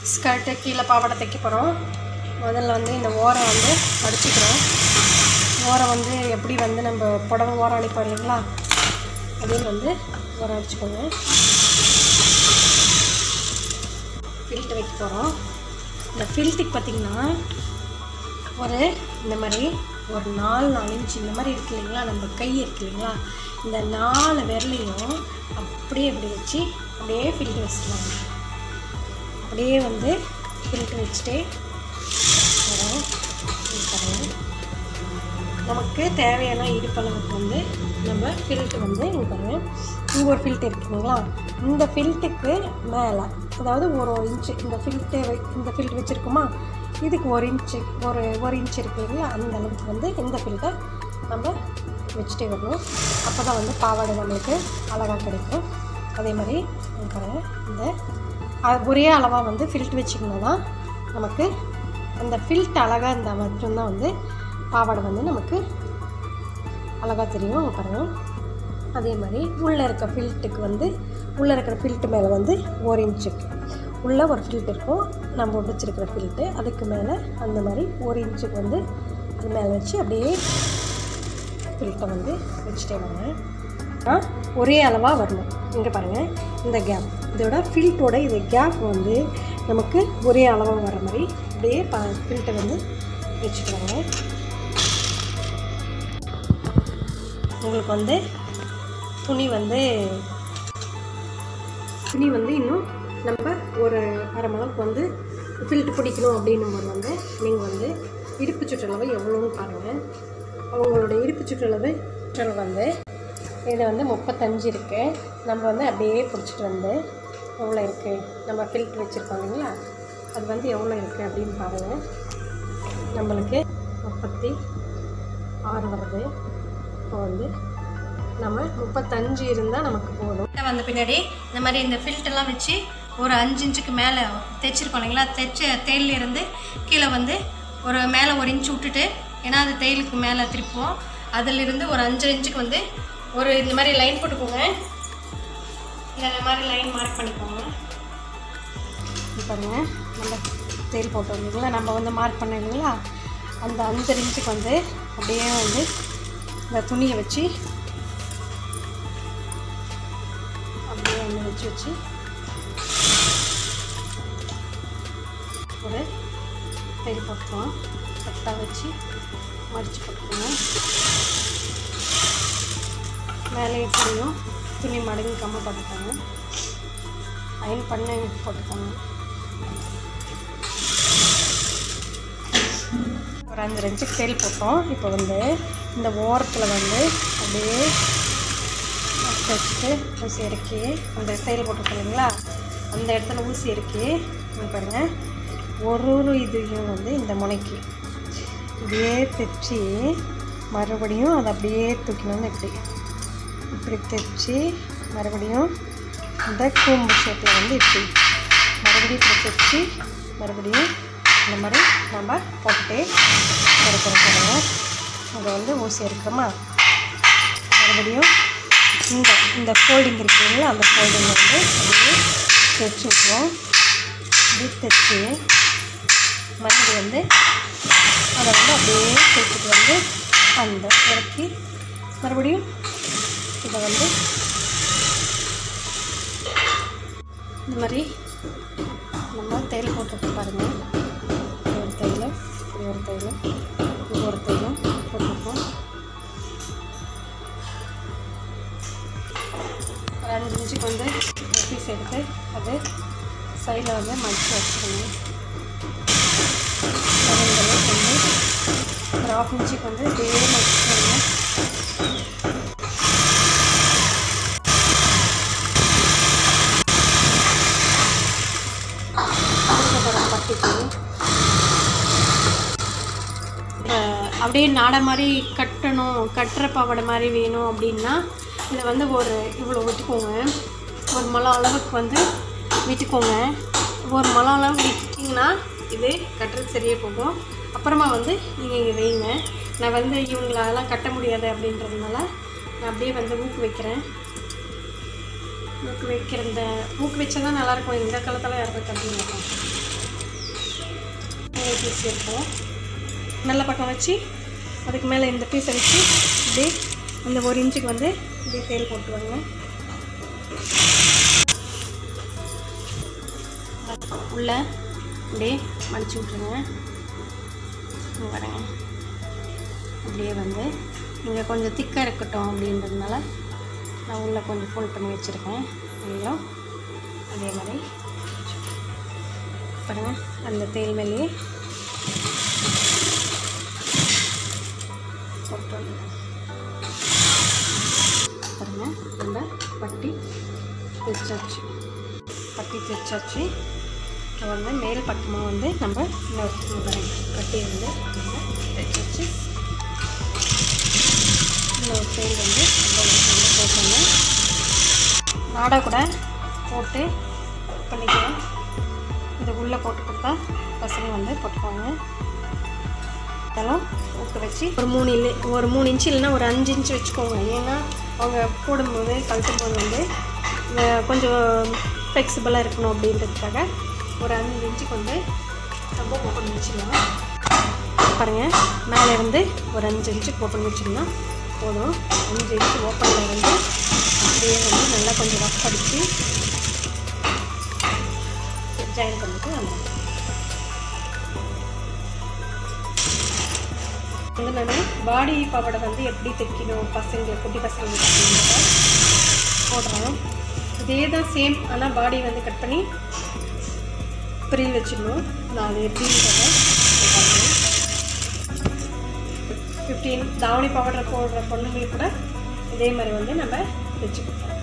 Skirt கீழே பாவாடை தைக்க போகிறோம். முதல்ல வந்து இந்த ஓரம் வந்து அடிச்சுக்கிறோம். ஓரம் வந்து எப்படி வந்து நம்ம புடவை ஓரம் அடிப்போம் இல்லைங்களா, அதே வந்து ஓரம் அடிச்சுக்கோங்க. ஃபில்ட் வைக்க போகிறோம். இந்த ஃபில்ட்டுக்கு பார்த்திங்கன்னா ஒரு இந்த மாதிரி ஒரு 4 இன்ச்சு இந்த மாதிரி இருக்குது இல்லைங்களா, நம்ம கை இருக்குது இல்லைங்களா, இந்த 4 விரலையும் அப்படியே இப்படி வச்சு அப்படியே ஃபில்ட் வச்சுக்கலாங்க. அப்படியே வந்து ஃபில்ட் வச்சுட்டே வரோம். நமக்கு தேவையான இடுப்பளவுக்கு வந்து நம்ம ஃபில்ட்டு வந்து இங்கே பாருங்கள், இங்கே ஒரு ஃபில்ட் இருக்குதுங்களா, இந்த ஃபில்ட்டுக்கு மேலே அதாவது ஒரு இன்ச்சு இந்த ஃபில்ட் வச்சுருக்கோமா, இதுக்கு ஒரு இன்ச்சு ஒரு இன்ச் இருக்கு இல்லைங்களா, அந்த அளவுக்கு வந்து இந்த ஃபில்ட்டை நம்ம வச்சுட்டே வரணும். அப்போ தான் வந்து பாவாடை நம்மளுக்கு அழகாக கிடைக்கும். அதே மாதிரி பாருங்கள், இந்த ஒரே அளவாக வந்து ஃபில்ட் வச்சிங்கன்னா தான் நமக்கு அந்த ஃபில்ட் அழகாக இருந்தால் மட்டும்தான் வந்து பாவாடை வந்து நமக்கு அழகாக தெரியும். பாருங்கள், அதே மாதிரி உள்ளே இருக்க ஃபில்ட்டுக்கு வந்து உள்ளே இருக்கிற ஃபில்ட்டு மேலே வந்து 1 இன்ச்சுக்கு உள்ளே ஒரு ஃபில்ட் இருக்கும், நம்ம வச்சுருக்கிற ஃபில்ட்டு அதுக்கு மேலே அந்த மாதிரி 1 இன்ச்சுக்கு வந்து அது மேலே வச்சு அப்படியே ஃபில்ட்டை வந்து வச்சுட்டே வாங்க. ஒரே அளவாக வரணும். இங்கே பாருங்கள், இந்த கேப் இதோட ஃபில்ட்டோட இது கேப் வந்து நமக்கு ஒரே அளவாக வர மாதிரி அப்படியே ஃபில்ட்டை வந்து வச்சுக்கலாங்க. உங்களுக்கு வந்து துணி வந்து இன்னும் நம்ம ஒரு அரை மணிக்கு வந்து ஃபில்ட்டு பிடிக்கணும் அப்படின்னும் போது வந்து நீங்கள் வந்து இடுப்பு சுற்றளவு எவ்வளோன்னு பாருங்கள். அவங்களோட இடுப்பு சுற்றளவு வந்து இதில் வந்து 35 இருக்குது. நம்ம வந்து அப்படியே பிடிச்சிட்டு வந்து எவ்வளோ இருக்குது, நம்ம ஃபில்ட் வச்சுருக்கோம் இல்லைங்களா, அது வந்து எவ்வளோ இருக்குது அப்படின்னு பாருங்கள். நம்மளுக்கு 36 வருது. இப்போ வந்து நம்ம 35 இருந்தால் நமக்கு போதும். வந்த பின்னாடி இந்த மாதிரி இந்த ஃபில்ட்டெல்லாம் வச்சு ஒரு 5 இன்ச்சுக்கு மேலே தைச்சிருக்கோம் இல்லைங்களா, தைச்ச தையலிருந்து கீழே வந்து ஒரு மேலே 1 இன்ச்சு விட்டுட்டு, ஏன்னா அது தையலுக்கு மேலே திருப்போம், அதிலிருந்து ஒரு 5 இன்ச்சுக்கு வந்து ஒரு இந்த மாதிரி லைன் போட்டுக்கோங்க. இந்த மாதிரி லைன் மார்க் பண்ணிக்கோங்க. பாருங்கள், நம்ம தையல் போட்டோம் இல்லைங்களா, நம்ம வந்து மார்க் பண்ணோம் இல்லைங்களா, அந்த 5 இன்ச்சுக்கு வந்து அப்படியே வந்து இந்த துணியை வச்சு அப்படியே வந்து வச்சு ஒரு தையல் போட்டுக்கலாம். கரெக்டாக வச்சு மடித்து போட்டுக்கோங்க. மேலே எப்படியும் துணி மடங்கி கம்மி போட்டுக்கோங்க. அயன் பண்ண போட்டுக்கோங்க. ஒரு 5 இன்ச்சுக்கு தையல் போட்டோம். இப்போ வந்து இந்த ஓரத்தில் வந்து அப்படியே வச்சுட்டு ஊசி இறக்கி அந்த தையல் போட்டுருக்கோம் இல்லைங்களா, அந்த இடத்துல ஊசி இறக்கி பாருங்கள், ஒரு இதையும் வந்து இந்த முனைக்கு இப்படியே தைச்சி மறுபடியும் அதை அப்படியே தூக்கினோன்னு இப்படி தைச்சி மறுபடியும் இந்த கூம்பு ஷேப்பில் வந்து இப்படி மறுபடியும் இப்படி தைச்சி மறுபடியும் இந்த மாதிரி நம்ம போட்டு இருக்கிறோம். அதை வந்து ஊசி இருக்கிறோமா, மறுபடியும் இந்த ஃபோல்டிங் இருக்குங்களா, அந்த ஃபோல்டிங் வந்து அப்படியே தைச்சி விட்டுருவோம். இப்படி தைச்சி மறுபடியும் வந்து அதை வந்து அப்படியே தைச்சிட்டு வந்து அந்த இறக்கி மறுபடியும் இதை வந்து இந்த மாதிரி நம்ம தையல் போட்டுட்டு பாருங்கள். ஒரு தையல் ஒரு தையல் ஒரு தையலும் போட்டுருக்கோம். ஒரு 5 இன்ச்சுக்கு வந்து பீஸ் எடுத்து அது சைடில் வந்து மடித்து வச்சுக்கணும். இந்த அளவுக்கு வந்து ஒரு 1/2 இன்ச்சுக்கு வந்து இதே மடிச்சுக்கோங்க. அப்படியே நாடை மாதிரி கட்டணும், கட்டுற பாவாடை மாதிரி வேணும் அப்படின்னா இதை வந்து ஒரு இவ்வளோ விட்டுக்கோங்க. ஒரு முழம் அளவுக்கு வந்து விட்டுக்கோங்க. ஒரு முழம் அளவுக்கு விட்டுட்டிங்கன்னா இது கட்டுறது சரியாக போகும். அப்புறமா வந்து நீங்கள் இங்கே வைங்க. நான் வந்து இவங்களாலாம் கட்ட முடியாது அப்படின்றதுனால நான் அப்படியே வந்து ஊக்கு வைக்கிறேன். ஊக்கு வைக்கிற இந்த ஊக்கு வச்சா தான் நல்லாயிருக்கும். இந்த காலத்தில் யாரும் கட்டி இருக்கும். சிங்கிள் பீஸ் இருக்கும். நல்ல பக்கம் வச்சு அதுக்கு மேலே இந்த பீஸை வச்சு இப்படியே அந்த 1 இன்ச்சுக்கு வந்து இப்படியே தேல் போட்டுருவாங்க. உள்ளே இப்படியே மடிச்சு விட்ருங்க. பாருங்க, அப்படியே வந்து இங்கே கொஞ்சம் திக்காக இருக்கட்டும் அப்படின்றதுனால நான் உள்ளே கொஞ்சம் ஃபோல்ட் பண்ணி வச்சுருக்கேன். நீங்களும் அதே மாதிரி பாருங்கள், அந்த தேல் மேலேயே போட்டு பாருங்கள். நம்ம பட்டி தைச்சாச்சு. இப்போ வந்து மேல் பக்கமாக வந்து நம்ம இன்னொரு கட்டி வந்து தைச்சாச்சு. இன்னொரு தேல் வந்து போட்டுங்க. நாடா கூட போட்டு பண்ணிக்கலாம். இது உள்ளே போட்டு கொடுத்தா பசங்க வந்து போட்டுக்குவாங்க. அதெல்லாம் ஊக்க வச்சு ஒரு 3 இன்ச்சு இல்லைன்னா ஒரு 5 இன்ச்சு வச்சுக்கோங்க. ஏன்னா அவங்க போடும்போது கழட்டும்போது வந்து கொஞ்சம் ஃப்ளெக்சிபிளாக இருக்கணும் அப்படின்றதுக்காக ஒரு 5 இன்ச்சுக்கு வந்து நம்ம ஓப்பன் வச்சுக்கலாம். பாருங்கள், மேலே இருந்து ஒரு 5 இன்ச்சுக்கு ஓப்பன் வச்சுருந்தா போதும். 5 இன்ச்சு ஓப்பனில் இருந்து அப்படியே வந்து நல்லா கொஞ்சம் ரஃப் அடித்து ஜாயின் பண்ணிட்டு வந்து நான் பாடி பாவாடை வந்து எப்படி தைக்கணும் குட்டி பசங்களுக்கு அப்படின்றத போடுறேன். இதே தான் சேம், ஆனால் பாடி வந்து கட் பண்ணி ஃப்ரீ வச்சிடணும். நான் அது எப்படின்றத 15 தாவணி பாவாடை போடுற பொண்ணுங்களுக்கு கூட இதே மாதிரி வந்து நம்ம தைச்சு கொடுப்போம்.